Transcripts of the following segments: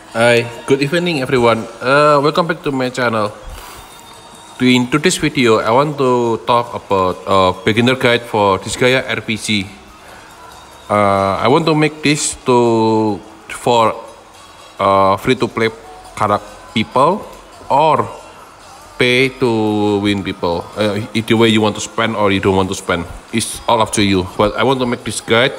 Hi, good evening everyone. Welcome back to my channel. In today's video, I want to talk about beginner guide for Disgaea RPG. I want to make this for free-to-play character people or pay to win people. Either way you want to spend or you don't want to spend, it's all up to you. But I want to make this guide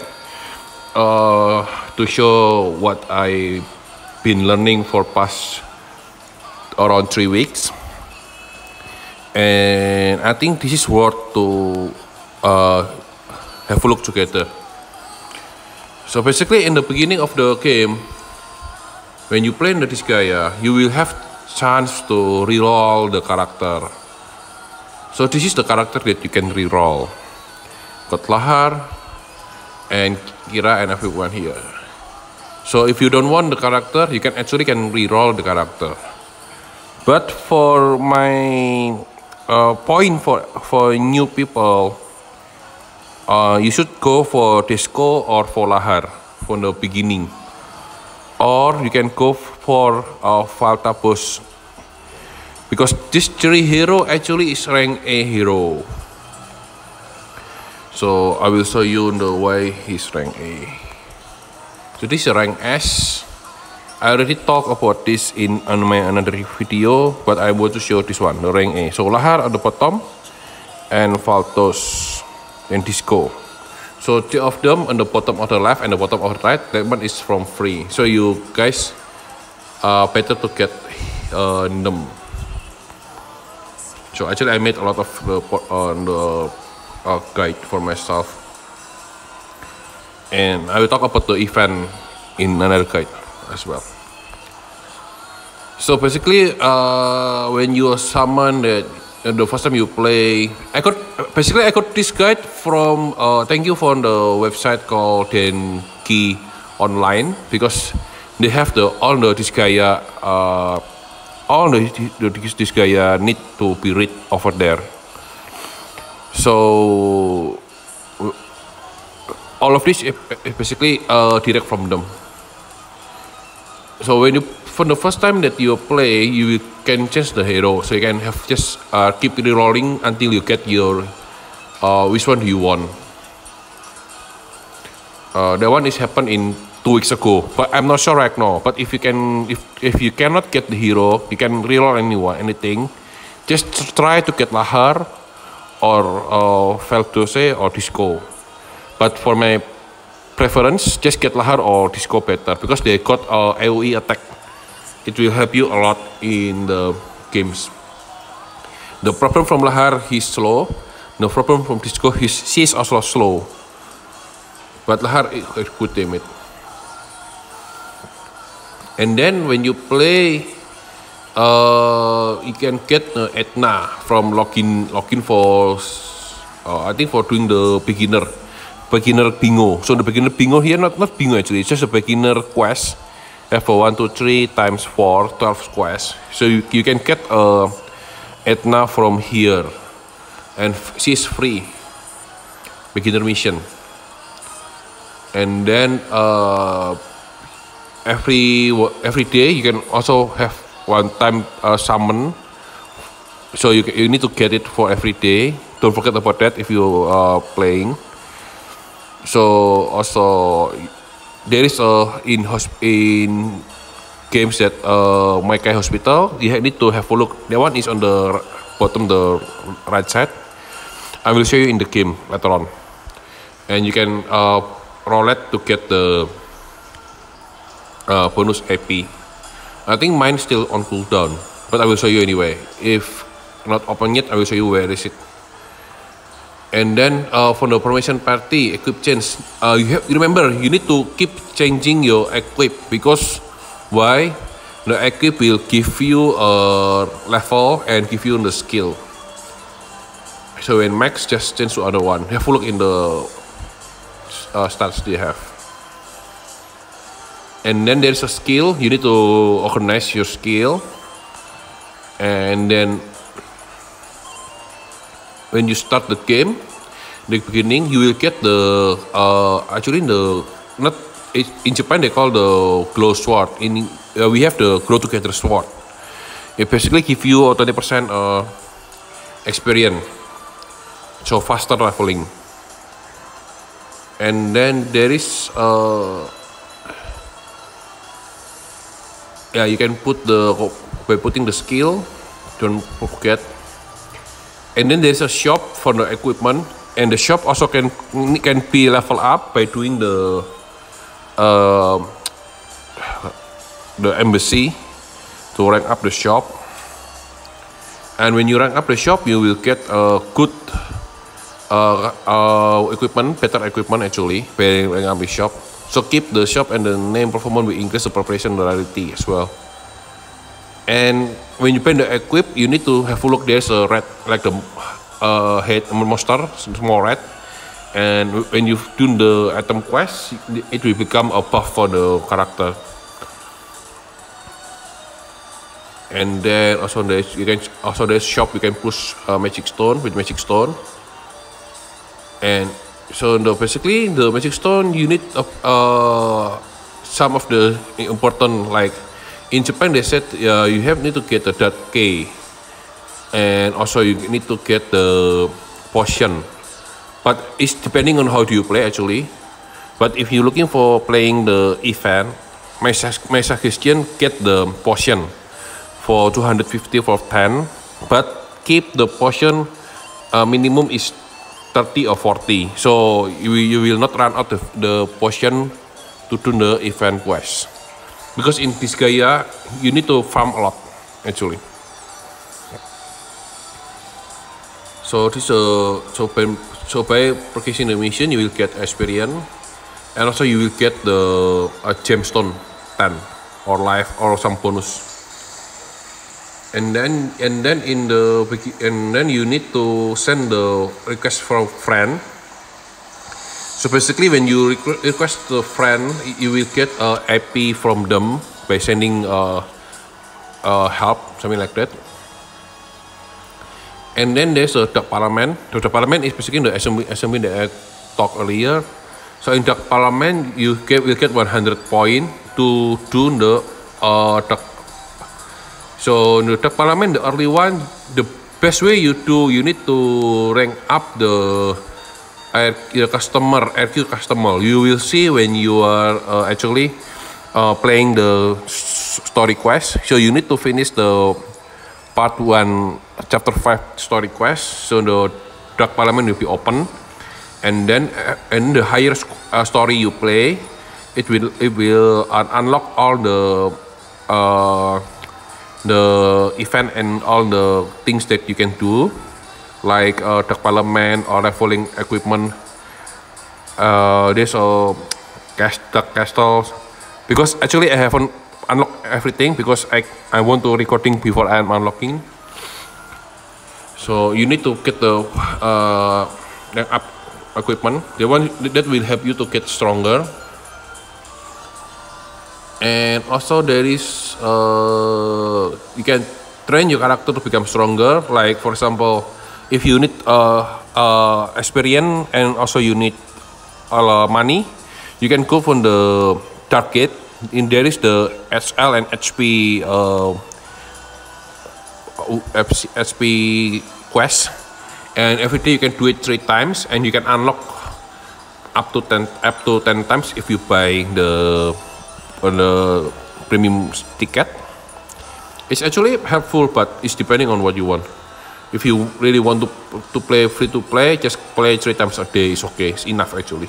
to show what I been learning for past around 3 weeks, and I think this is worth to have a look together. So basically, in the beginning of the game, when you play in the Disgaea, you will have chance to reroll the character. So this is the character that you can reroll. Got Lahar and Kira and everyone here. So if you don't want the character, you can reroll the character. But for my point for new people, you should go for Disco or for Lahar from the beginning, or you can go for Faltabus, because this 3 hero actually is rank A hero. So I will show you the way he's rank A. So this is rank S. I already talked about this in my another video, but I want to show this one, the rank A. So Lahar at the bottom, and Faltos, and Disco. So 2 of them on the bottom of the left and the bottom of the right. That one is from free. So you guys better to get them. So actually I made a lot of the guide for myself. And I will talk about the event in another guide as well. So basically, when you summon the first time you play, I got this guide from thank you for the website called Denki Online, because they have all the Disgaea Disgaea need to be read over there. So all of this is basically direct from them. So for the first time that you play, you can change the hero. So you can have just keep rerolling until you get your which one do you want. That one is happened in 2 weeks ago, but I'm not sure right now. But if you cannot get the hero, you can reroll anything. Just try to get Lahar or Feldose or Disco. But for my preference, just get Lahar or Disco better, because they got AoE attack. It will help you a lot in the games. The problem from Lahar, he's slow. The problem from Disco, she's also slow. But Lahar is good damage. And then when you play, you can get Etna from login for I think for doing the beginner bingo. So the beginner bingo here, not bingo actually, it's just a beginner quest. For 1, 2, 3 times 4, 12 quests. So you can get Etna from here, and she's free, beginner mission. And then every day you can also have one time summon. So you need to get it for every day. Don't forget about that if you are playing. So also there is in games that Maikai Hospital, you need to have a look. That one is on the bottom, the right side. I will show you in the game later on, and you can roll it to get the bonus AP. I think mine is still on cooldown, but I will show you anyway. If not open yet, I will show you where is it. And then for the formation party equip change, you remember you need to keep changing your equip, because why? The equip will give you a level and give you the skill. So when max, just change to other one. Have a look in the stats they have. And then there's a skill. You need to organize your skill, and then when you start the game, the beginning, you will get the actually the not in Japan they call the glow sword. In we have the grow together sword. It basically give you 20% experience, so faster leveling. And then there is yeah, you can put by putting the skill, don't forget. And then there's a shop for the equipment, and the shop also can be level up by doing the embassy to rank up the shop. And when you rank up the shop, you will get a good equipment, better equipment actually, by ranking up the shop. So keep the shop and the name performance will increase the preparation rarity as well. And when you play the equip, you need to have a look. There's a red, like the head monster, small red. And when you do the item quest, it will become a buff for the character. And then also there's shop, you can push magic stone with magic stone. And so basically the magic stone, you need some of the important, like in Japan they said you need to get the dot K, and also you need to get the potion, but it's depending on how do you play actually. But if you're looking for playing the event, my suggestion, get the potion for 250 for 10, but keep the potion minimum is 30 or 40, so you will not run out of the potion to do the event quest, because in Disgaea you need to farm a lot actually. So this by purchasing the mission you will get experience, and also you will get the gemstone 10 or life or some bonus. And then you need to send the request from friend. So basically when you request the friend, you will get IP from them by sending help, something like that. And then there's a Dark Parliament. The Dark Parliament is basically the assembly that I talked earlier. So in Dark Parliament you will get 100 points to do the Dark. So in the Dark Parliament, the early one, the best way you need to rank up the RQ customer. You will see when you are actually playing the story quest. So you need to finish the part 1, chapter 5 story quest. So the Dark Parliament will be open, and then the higher story you play, it will unlock all the event and all the things that you can do, like Dark Parliament or leveling equipment. There's a Dark Castles, because actually I haven't unlocked everything because I want to recording before I am unlocking. So you need to get the rank up equipment, the one that will help you to get stronger. And also there is you can train your character to become stronger. Like for example, if you need experience and also you need money, you can go from the Dark Gate. There is the SL and HP quest, and every day you can do it 3 times, and you can unlock up to 10 times if you buy the premium ticket. It's actually helpful, but it's depending on what you want. If you really want to play free to play, just play 3 times a day. It's okay. It's enough actually.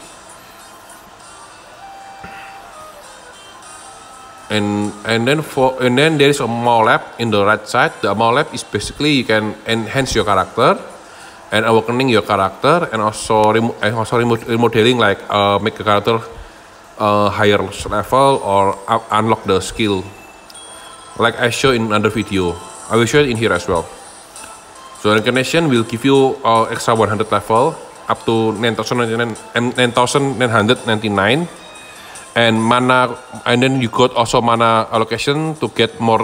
And then there is a mall lab in the right side. The mall lab is basically you can enhance your character and awakening your character, and also remodeling, like make a character higher level or unlock the skill, like I show in another video. I will show it in here as well. So reincarnation will give you extra 100 level up to 9,999, and mana, and then you got also mana allocation to get more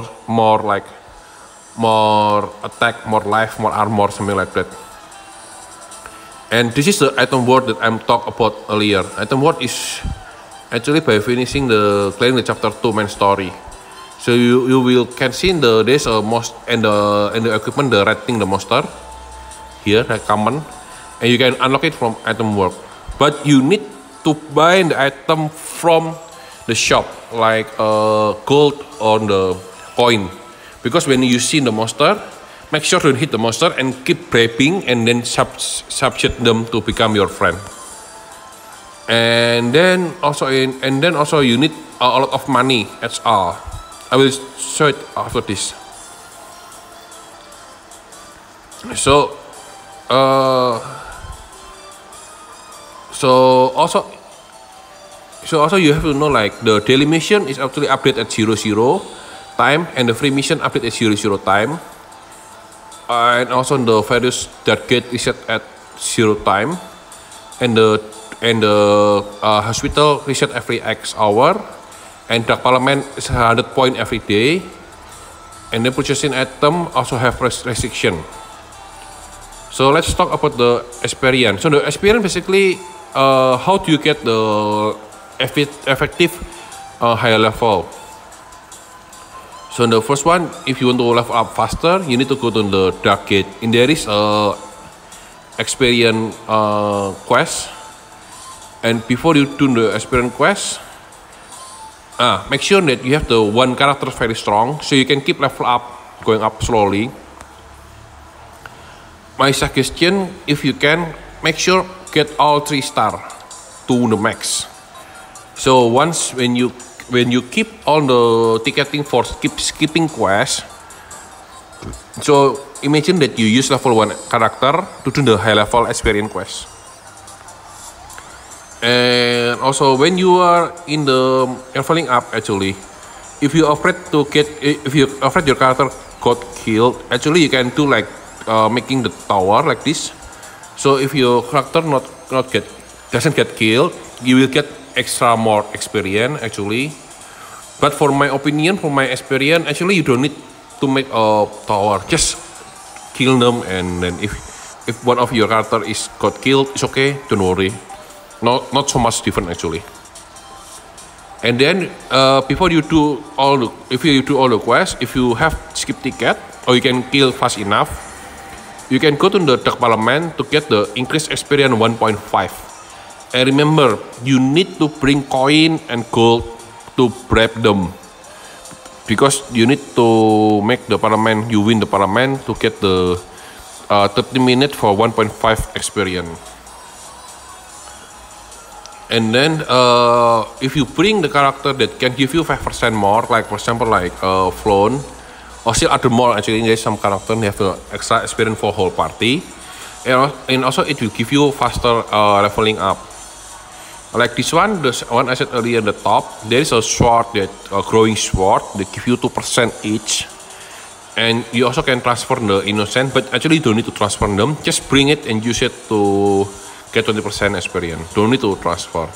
attack, more life, more armor, something like that. And this is the item word that I'm talked about earlier. Item word is actually by finishing the clearing the chapter 2 main story. So you will can see there's a most and the equipment the rating the monster here common, and you can unlock it from item work. But you need to buy the item from the shop, like gold on the coin, because when you see the monster, make sure to hit the monster and keep prepping, and then subject them to become your friend. And then also you need a lot of money HR. I will show it after this. So also you have to know, like, the daily mission is actually updated at 00 time, and the free mission update at 00 time, and also the various target is set at 0 time, and the hospital reset every X hour, and Dark Parliament is 100 point every day, and the purchasing item also have restriction. So let's talk about the experience. So the experience basically, how do you get the effective higher level? So the first one, if you want to level up faster, you need to go to the Dark Gate, and there is a experience quest. And before you do the experience quest, make sure that you have the one character very strong, so you can keep level up, going up slowly. My suggestion, if you can, make sure get all 3 star to the max. So once when you keep all the ticketing for skipping quest, so imagine that you use level 1 character to do the high level experience quest. And also when you are in the leveling up, actually, if you're afraid your character got killed, actually you can do like making the tower like this. So if your character doesn't get killed, you will get extra more experience actually. But for my opinion, for my experience, actually you don't need to make a tower. Just kill them, and then if one of your character got killed, it's okay. Don't worry. Not so much different actually. And then before you do all the quests, if you have skip ticket or you can kill fast enough, you can go to the Dark Parliament to get the increased experience 1.5. And remember, you need to bring coin and gold to bribe them, because you need to make the parliament, you win the parliament to get the 30 minutes for 1.5 experience. And then if you bring the character that can give you 5% more, like for example like Flown, or still other more, actually there's some character they have extra experience for whole party, and also it will give you faster leveling up. Like this one, the one I said earlier at the top, there is a sword, that growing sword, they give you 2% each. And you also can transfer the innocent, but actually you don't need to transfer them, just bring it and use it to get 20% experience. Don't need to transfer.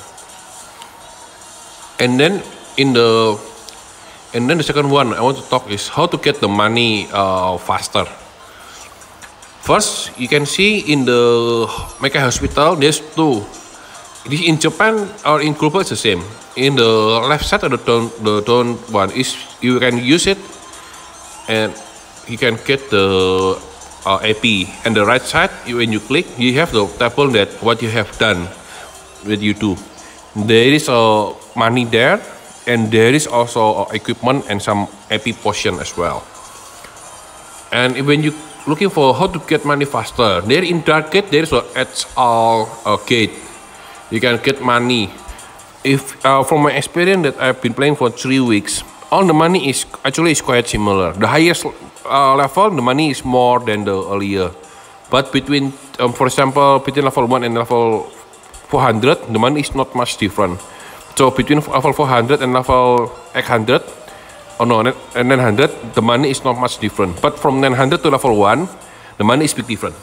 And then the second one I want to talk is how to get the money faster. First, you can see in the Mecha Hospital, there's 2. In Japan or in global, it's the same. In the left side of the down one is you can use it, and you can get the AP. And the right side, when you click, you have the table that what you have done, what you do. There is money there, and there is also equipment and some AP potion as well. And when you looking for how to get money faster, there in Dark Gate there is a HR gate. You can get money. If from my experience that I've been playing for 3 weeks, all the money is quite similar. The highest level, the money is more than the earlier. But between, for example, between level 1 and level 400, the money is not much different. So between level 400 and level 800, and 900, the money is not much different. But from 900 to level 1, the money is big different.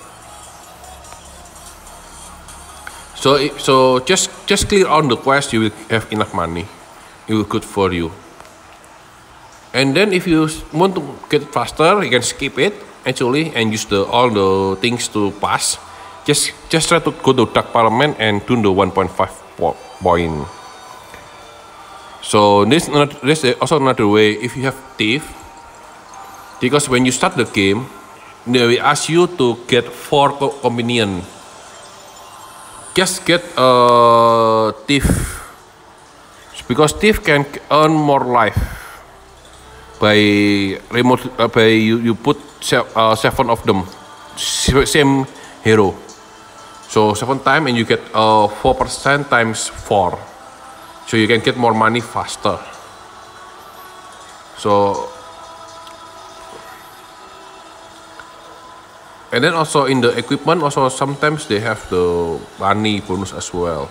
So just clear on the quest, you will have enough money. It will good for you. And then if you want to get it faster, you can skip it actually and use all the things to pass. Just try to go to Dark Parliament and do the 1.5 point. So there's also another way if you have thief, because when you start the game, they will ask you to get 4 combination. Just get a thief, because thief can earn more life by you put 7 of them, same hero. So 7 times and you get 4% times 4. So you can get more money faster. So, and then also in the equipment, also sometimes they have the money bonus as well.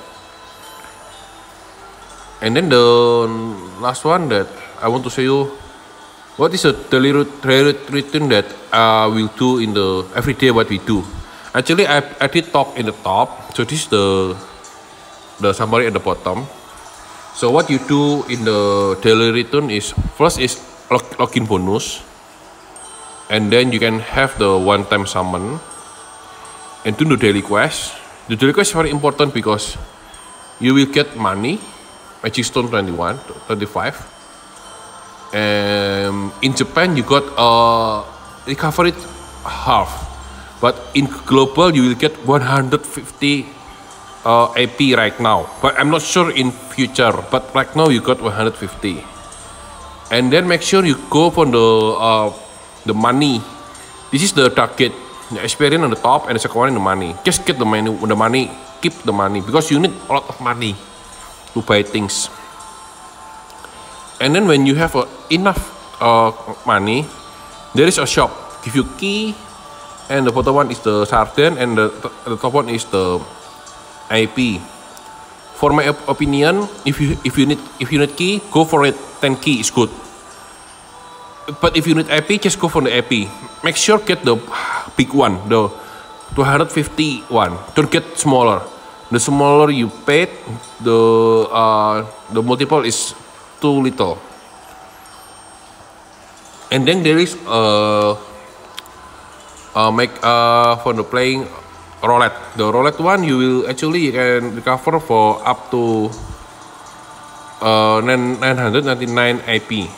And then the last one that I want to show you, what is the daily routine that we'll do in the everyday what we do. Actually, I did talk in the top, so this is the summary at the bottom. So what you do in the daily return is, first is login bonus, and then you can have the one-time summon, and do the daily quest. The daily quest is very important because you will get money, Magic Stone 21, 25, and in Japan you got recovery half, but in global you will get 150 AP right now, but I'm not sure in future, but right now you got 150. And then make sure you go for the money. This is the target, the experience on the top, and the second one in the money. Just get the money, keep the money, because you need a lot of money to buy things. And then when you have enough money, there is a shop, give you key, and the bottom one is the Sarden, and the top one is the IP. For my opinion, if you need key, go for it. 10 key is good. But if you need IP, just go for the IP. Make sure get the big one, the 250 one. Don't get smaller. The smaller you paid, the multiple is too little. And then there is for the playing roulette. The roulette one you can recover for up to 999 IP.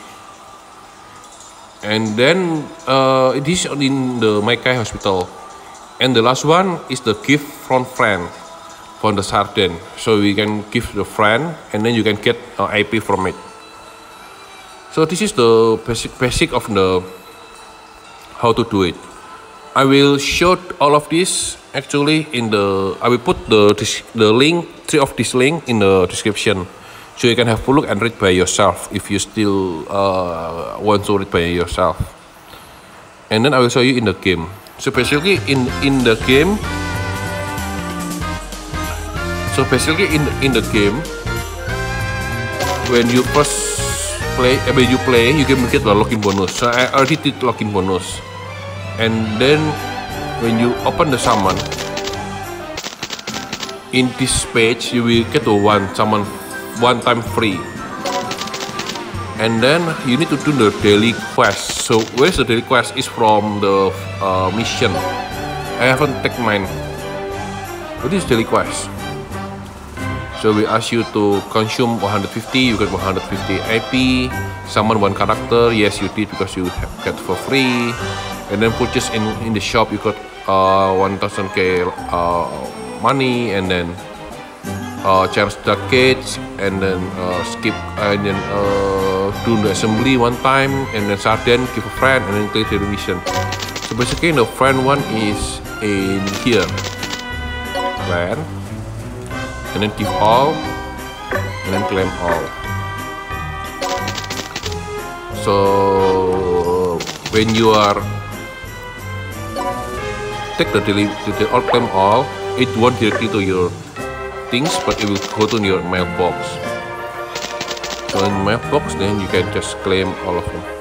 And then it is in the Maikai Hospital. And the last one is the gift from friend from the Sarden. So we can give the friend, and then you can get IP from it. So this is the basic of the how to do it. I will show all of this actually I will put the link, 3 of this link in the description, so you can have a look and read by yourself if you still want to read by yourself. And then I will show you in the game. So basically in the game, when you first play, you can get the login bonus. So I already did login bonus. And then when you open the summon, in this page you will get the summon one time free. And then you need to do the daily quest. So where's the daily quest? Is from the mission. I haven't taken mine. What is daily quest? So we ask you to consume 150, you get 150 IP, summon one character. Yes, you did, because you get for free. And then purchase in the shop, you got 1000k money, and then charge the gates, and then skip, and then do the assembly one time, and then Sarden, give a friend, and then clear the mission. So basically the friend one is in here, friend, and then give all, and then claim all. So when you are take the all, claim all, it won't directly to your things, but it will go to your mailbox. So in mailbox, then you can just claim all of them.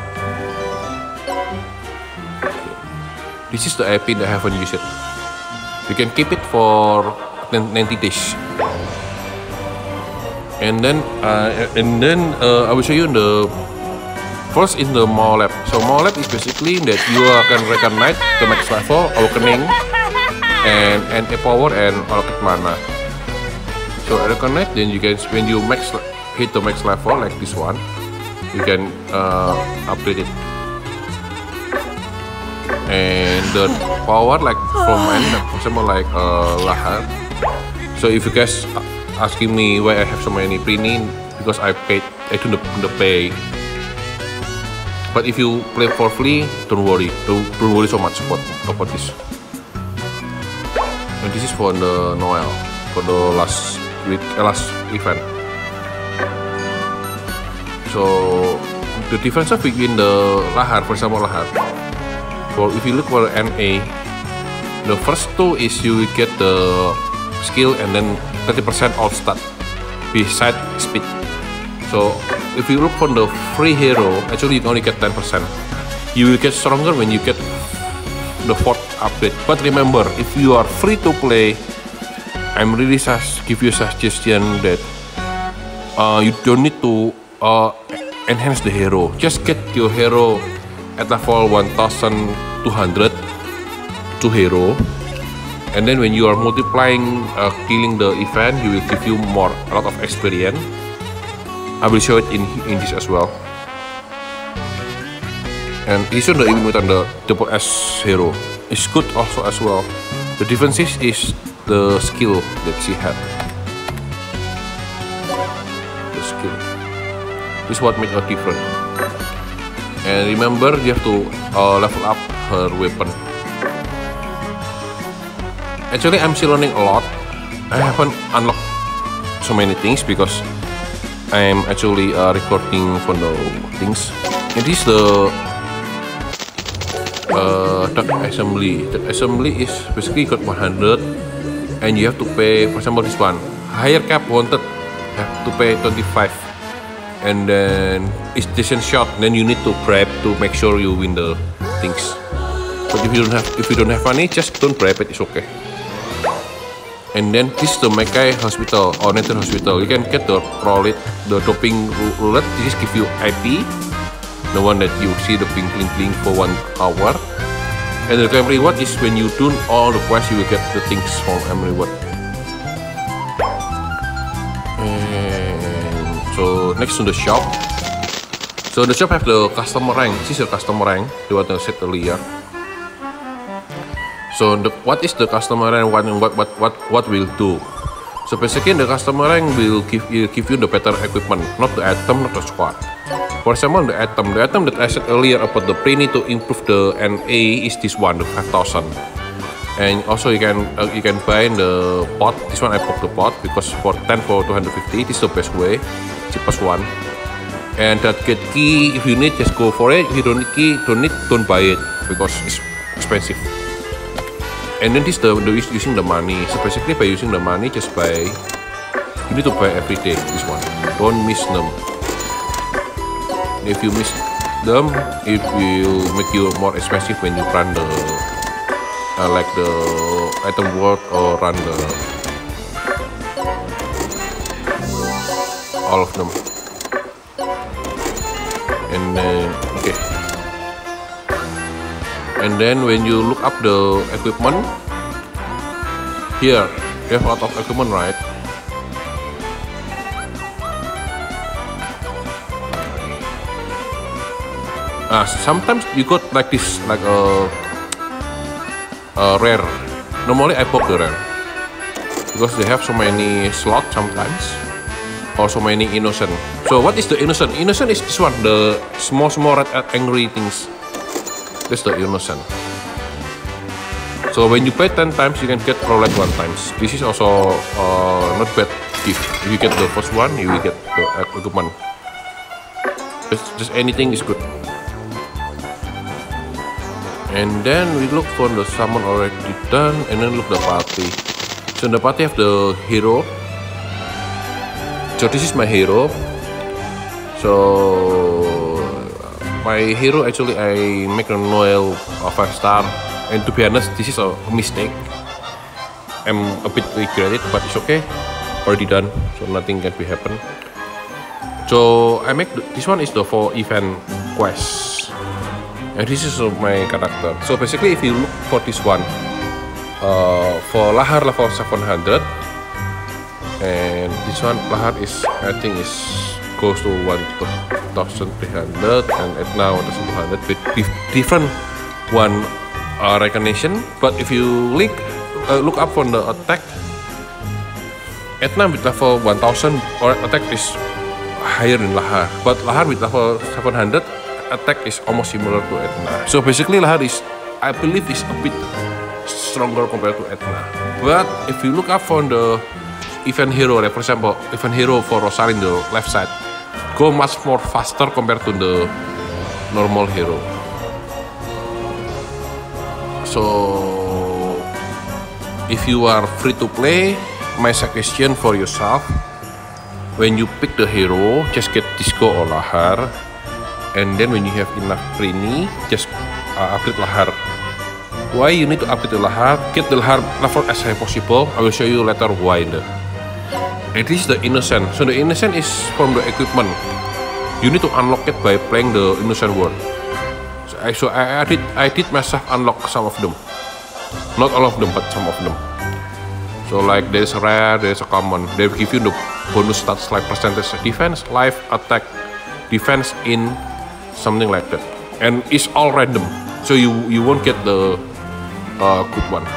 Okay. This is the IP that I haven't used it. You can keep it for 90 days. And then I will show you the first in the Maw Lab. So Maw Lab is basically that you can recognize the max level, awakening, and a power and allocate mana. So I recognize, then you can, when you max hit the max level like this one, you can upgrade it. And the power like from mine, for example like Lahar. So if you guys asking me why I have so many Prini, because I do the pay. But if you play for free, don't worry so much about this. And this is for the Noel, for the last event. So the difference between the Lahar, for example Lahar. So if you look for NA, the first two is you will get the skill and then 30% all stat beside speed. So if you look for the free hero, actually you can only get 10%. You will get stronger when you get the 4th upgrade. But remember, if you are free to play, I'm really give you a suggestion that you don't need to enhance the hero. Just get your hero at level 1200 to hero, and then when you are multiplying killing the event, you will give you a lot of experience. I will show it in this as well. And this one the Mutant, the double S hero is good also as well. The difference is the skill that she had. The skill is what makes her different. And remember, you have to level up her weapon. Actually, I'm still learning a lot. I haven't unlocked so many things because I'm actually recording for the things. And this is the Dark Assembly. Dark Assembly is basically got 100, and you have to pay. For example, this one higher cap wanted, have to pay 25, and then it's decent shot. Then you need to bribe to make sure you win the things. But if you don't have money, just don't bribe it. It's okay. And then this is the Makai Hospital or Nether Hospital. You can get the roulette, the doping roulette. This give you IP, the one that you see the bling for 1 hour. And the claim reward is when you do all the quests, you will get the things from reward. And so next to the shop. So the shop have the customer rank. This is the customer rank. The one I said earlier. So what is the customer rank? What will do? So basically the customer rank will give you the better equipment, not the item, not the squad. For example, the item that I said earlier about the Prini to improve the NA is this one, the 5000. And also you can buy the pot. This one I bought the pot because for 10 for 250. This is the best way, cheapest one. And that get key, if you need, just go for it. If you don't need key, don't buy it because it's expensive. And then this using the money. So basically by using the money, just buy. You need to buy every day. This one, don't miss them. If you miss them, it will make you more expensive when you run the like the item world or run the all of them. And then okay. And then when you look up the equipment, here you have a lot of equipment, right? Sometimes you got like this, like a rare. Normally I bought the rare because they have so many slots sometimes, or so many innocent. So what is the innocent? Innocent is this one, the small red angry things. That's the innocent. So when you pay 10 times, you can get roulette 1 times. This is also not bad gift. If you get the first one, you will get the equipment. Just anything is good. And then we look for the summon already done, and then look the party. So the party have the hero. So this is my hero. So my hero actually I make a Noel 5-star, and to be honest, this is a mistake. I'm a bit regret it, but it's okay. Already done, so nothing can be happen. So I make this one is the 4 event quest, and this is my character. So basically, if you look for this one, for Lahar level 700, and this one lahar is I think is close to 1,300 and Etna 1,200 with different one recognition. But if you look up on the attack, Etna with level 1000 or attack is higher than lahar, but lahar with level 700 attack is almost similar to Etna. So basically lahar is, I believe, is a bit stronger compared to Etna. But if you look up on the event hero, like for example, event hero for Rosalind, the left side, go much more faster compared to the normal hero. So if you are free to play, my suggestion for yourself, when you pick the hero, just get Disco or lahar, and then when you have enough Prini, just upgrade lahar. Why you need to upgrade the lahar? Get the lahar level as high possible. I will show you later why. And this is the innocent. So the innocent is from the equipment. You need to unlock it by playing the innocent world. So I did myself unlock some of them. Not all of them, but some of them. So like there's a rare, there's a common. They give you the bonus stats like percentage defense, life, attack, defense in something like that. And it's all random. So you won't get the good one.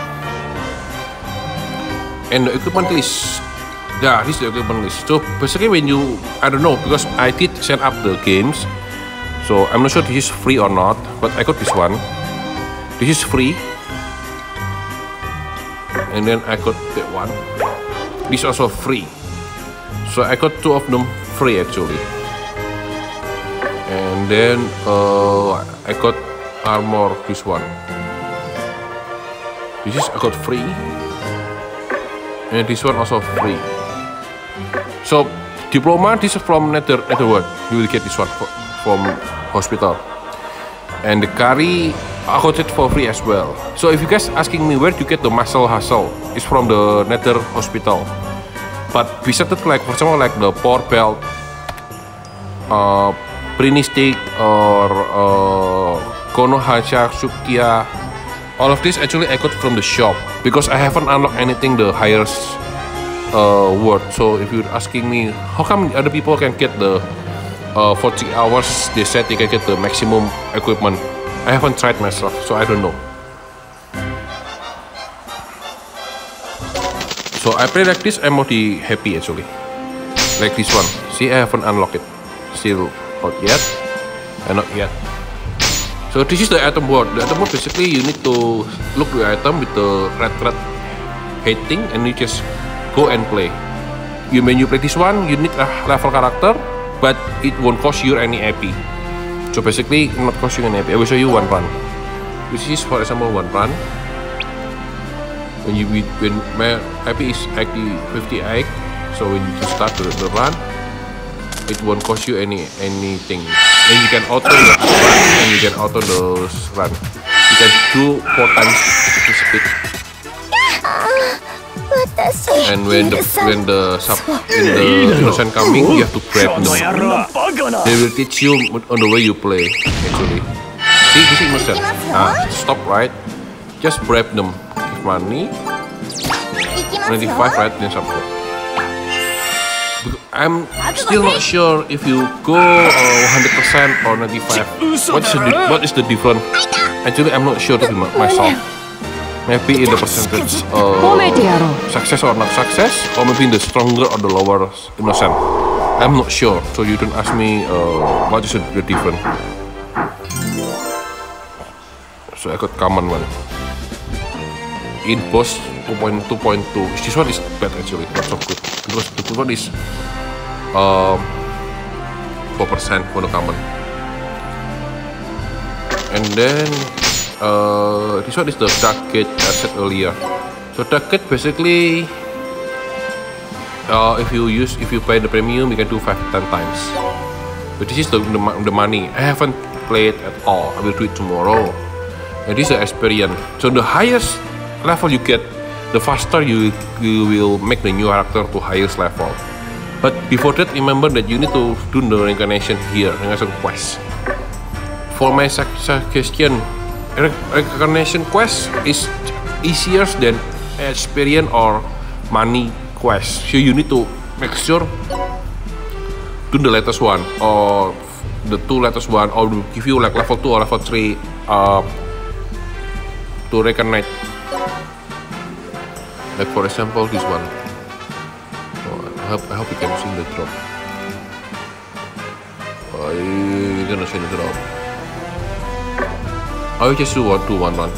And the equipment list, yeah, this is the equipment list. So basically when you, I don't know, because I did set up the games, so I'm not sure this is free or not, but I got this one. This is free. And then I got that one. This is also free. So I got two of them free actually. And then I got armor, this one. This is I got free. And this one also free. So diploma, this is from Netherworld. You will get this one from hospital. And the curry, I got it for free as well. So if you guys asking me where to get the muscle hustle, it's from the Nether Hospital. But besides it, like for example, like the power belt, Prini stick, or Konohasha Sukiya, all of this actually I got from the shop because I haven't unlocked anything the highest word. So if you're asking me how come other people can get the 40 hours, they said they can get the maximum equipment. I haven't tried myself, so I don't know. So I play like this, I'm already happy actually. Like this one. See, I haven't unlocked it. Still not yet. And not yet. So this is the item board. The item board basically you need to look the item with the red hitting and you just go and play. When you play this one, you need a level character, but it won't cost you any AP. So basically not costing an AP. I will show you one run. This is for example one run. When my AP is 58, so when you just start the run, it won't cost you anything. And you can auto the run and you can auto those run. You can do 4 times the speed. And when the innocent coming, you have to grab them. They will teach you on the way you play. Actually, see this is innocent. Stop right. Just grab them. Give money. 95 right, then support. I'm still not sure if you go 100% or 95. What is the difference? Actually, I'm not sure myself. Maybe in the percentage success or not success, or maybe in the stronger or the lower innocent. I'm not sure, so you don't ask me what is the difference. So I got common one. In boss 2.2.2. This one is bad actually, not so good. Because the good one is 4% for the common. And then this one is the Dark Gate I said earlier. So Dark Gate basically, if you pay the premium, you can do 5-10 times. But this is the money. I haven't played at all. I will do it tomorrow. And this is the experience. So the highest level you get, the faster you will make the new character to highest level. But before that, remember that you need to do the reincarnation here, reincarnation quest. For my suggestion, reincarnation quest is easier than experience or money quest. So you need to make sure do the latest one or the 2 latest one, or give you like level 2 or level 3 to recognize. Like for example this one. I hope you can see the drop. You're gonna see the drop. I will just do one run.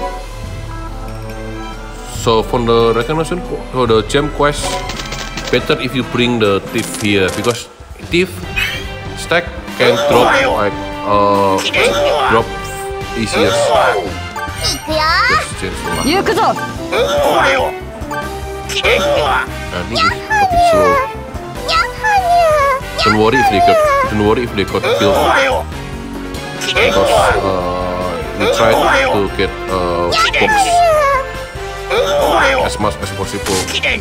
So for the recognition, for the gem quest, better if you bring the thief here, because thief stack can drop like drop easier. Just change the map. I think it's a bit slow. Don't worry if they got killed, because we try to get box as much as possible.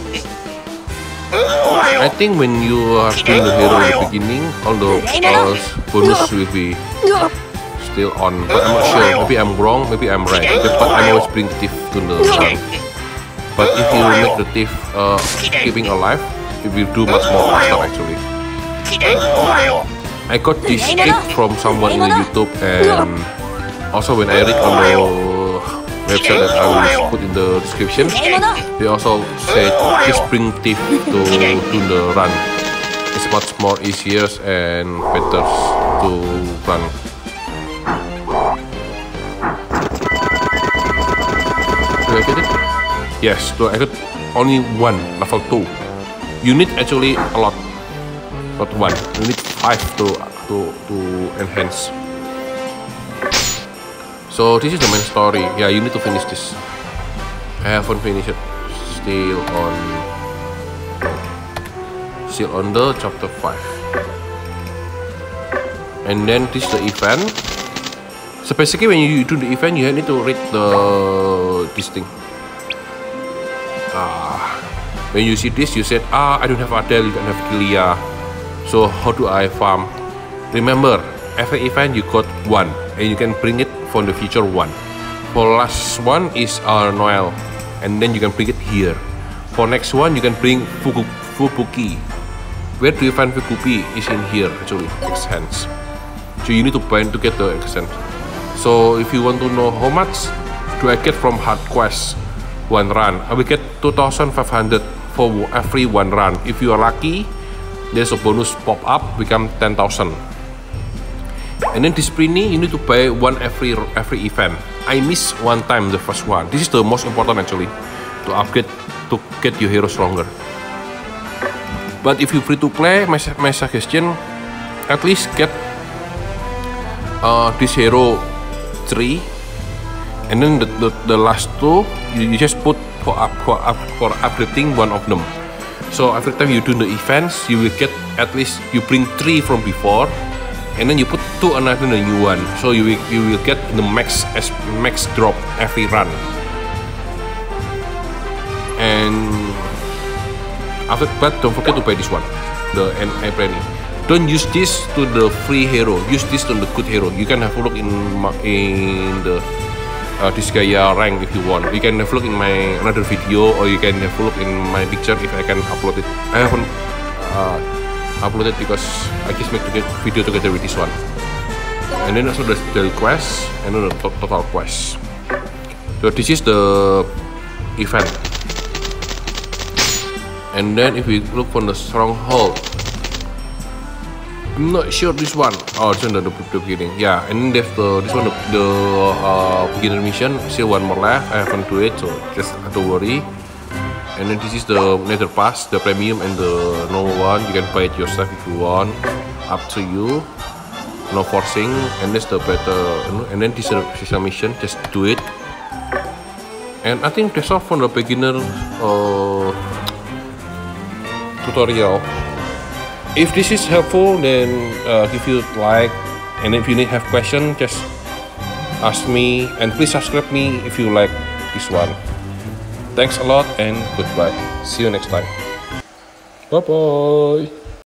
I think when you are doing the hero at the beginning, all the bonus will be still on, but I'm not sure. Maybe I'm wrong, maybe I'm right. But I always bring thief to the run. But if you make the thief keeping alive, it will do much more faster actually. I got this tip from someone in the YouTube, and also when I read on the website that I will put in the description, they also said just bring thief to do the run. It's much more easier and better to run. Do I get it? Yes, so I got only 1 level 2. You need actually a lot, not 1. You need 5 to enhance. So this is the main story. Yeah, you need to finish this. I haven't finished it. Still on the chapter 5. And then this is the event. So basically when you do the event, you need to read this thing. When you see this, you said, I don't have Adele, you don't have Gilia. So how do I farm? Remember, every event you got 1, and you can bring it for the future 1. For last one is Noel, and then you can bring it here. For next one, you can bring Fubuki. Where do you find Fubuki? Is in here actually, exchange. So you need to bind to get the exchange. So if you want to know how much do I get from hard quest 1 run, I will get 2,500 for every 1 run. If you are lucky, there's a bonus pop up, become 10,000. And then this Prini, you need to buy 1 every event. I missed 1 time the first one. This is the most important actually, to upgrade, to get your hero stronger. But if you free to play, my suggestion, at least get this hero 3, and then the last 2 you just put for upgrading 1 of them. So every time you do the events, you will get at least, you bring 3 from before, and then you put 2 another new one. So you will get the max drop every run. And after that, don't forget to buy this one, the NI Prini. Don't use this to the free hero. Use this to the good hero. You can have a look in the Disgaea rank if you want. You can have a look in my another video, or you can have a look in my picture if I can upload it. I haven't uploaded because I just make video together with this one. And then also the daily quest and then the total quest. So this is the event. And then if we look for the stronghold, I'm not sure this one. Oh, this one the beginning. Yeah, and then there's this one the beginner mission. Still 1 more left. I haven't do it, so just don't worry. And then this is the Nether Pass, the premium and the normal one. You can buy it yourself if you want. Up to you. No forcing. And this the better. And then this is the special mission. Just do it. And I think that's all for the beginner tutorial. If this is helpful, then give you a like, and if you have questions, just ask me, and please subscribe me if you like this one. Thanks a lot and goodbye. See you next time. Bye bye.